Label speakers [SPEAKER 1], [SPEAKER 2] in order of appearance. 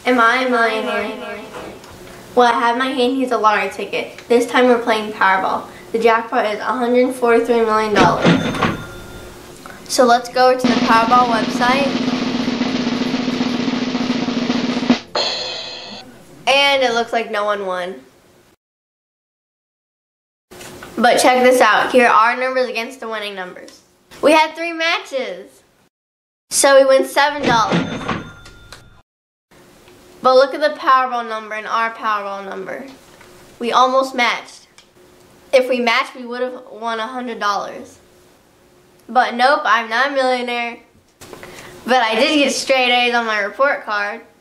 [SPEAKER 1] Am I a millionaire? What I have in my hand here is a lottery ticket. This time we're playing Powerball. The jackpot is $143 million. So let's go to the Powerball website. And it looks like no one won. But check this out. Here are our numbers against the winning numbers. We had 3 matches. So we win $7. But look at the Powerball number and our Powerball number. We almost matched. If we matched, we would have won $100. But nope, I'm not a millionaire. But I did get straight A's on my report card.